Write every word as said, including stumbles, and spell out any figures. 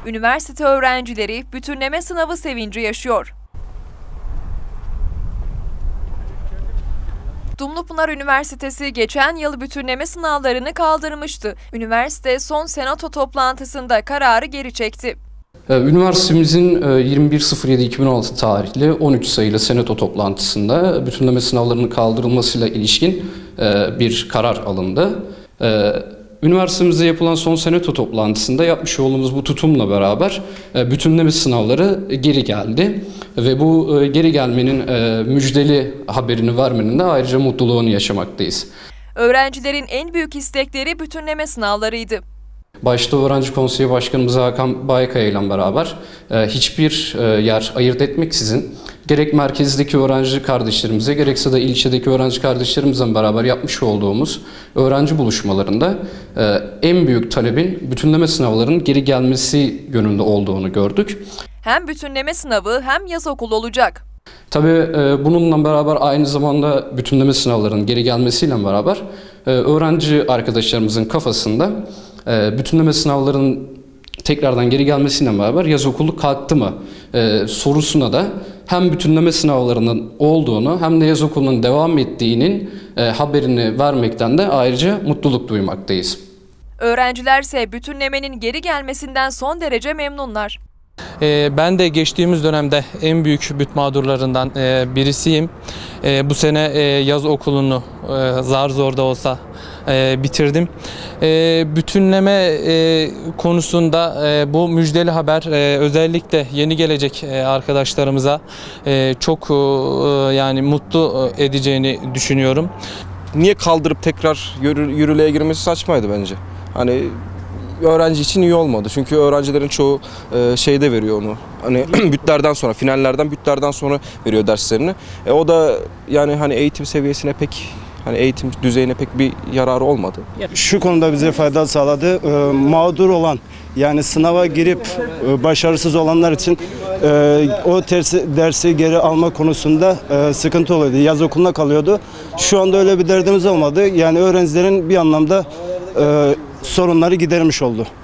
Üniversite öğrencileri bütünleme sınavı sevinci yaşıyor. Dumlupınar Üniversitesi geçen yıl bütünleme sınavlarını kaldırmıştı. Üniversite son senato toplantısında kararı geri çekti. Üniversitemizin yirmi bir Kasım iki bin on altı tarihli on üç sayılı senato toplantısında bütünleme sınavlarının kaldırılmasıyla ilişkin bir karar alındı. Üniversitemizde yapılan son senato toplantısında yapmış olduğumuz bu tutumla beraber bütünleme sınavları geri geldi. Ve bu geri gelmenin müjdeli haberini vermenin de ayrıca mutluluğunu yaşamaktayız. Öğrencilerin en büyük istekleri bütünleme sınavlarıydı. Başta Öğrenci Konseyi Başkanımız Hakan Baykaya ile beraber hiçbir yer ayırt etmeksizin gerek merkezdeki öğrenci kardeşlerimize gerekse de ilçedeki öğrenci kardeşlerimizle beraber yapmış olduğumuz öğrenci buluşmalarında en büyük talebin bütünleme sınavlarının geri gelmesi yönünde olduğunu gördük. Hem bütünleme sınavı hem yaz okulu olacak. Tabii bununla beraber aynı zamanda bütünleme sınavlarının geri gelmesiyle beraber öğrenci arkadaşlarımızın kafasında bütünleme sınavlarının tekrardan geri gelmesiyle beraber yaz okulu kalktı mı sorusuna da hem bütünleme sınavlarının olduğunu hem de yaz okulunun devam ettiğinin haberini vermekten de ayrıca mutluluk duymaktayız. Öğrencilerse bütünlemenin geri gelmesinden son derece memnunlar. Ben de geçtiğimiz dönemde en büyük büt mağdurlarından birisiyim. Bu sene yaz okulunu zar zor da olsa bitirdim. Bütünleme konusunda bu müjdeli haber özellikle yeni gelecek arkadaşlarımıza çok yani mutlu edeceğini düşünüyorum. Niye kaldırıp tekrar yürürlüğe girmesi saçmaydı bence. Hani öğrenci için iyi olmadı. Çünkü öğrencilerin çoğu e, şeyde veriyor onu. Hani bütlerden sonra, finallerden, bütlerden sonra veriyor derslerini. E, o da yani hani eğitim seviyesine pek, hani eğitim düzeyine pek bir yararı olmadı. Şu konuda bize fayda sağladı. E, mağdur olan, yani sınava girip e, başarısız olanlar için e, o tersi, dersi geri alma konusunda e, sıkıntı oluyordu. Yaz okuluna kalıyordu. Şu anda öyle bir derdimiz olmadı. Yani öğrencilerin bir anlamda e, sorunları gidermiş oldu.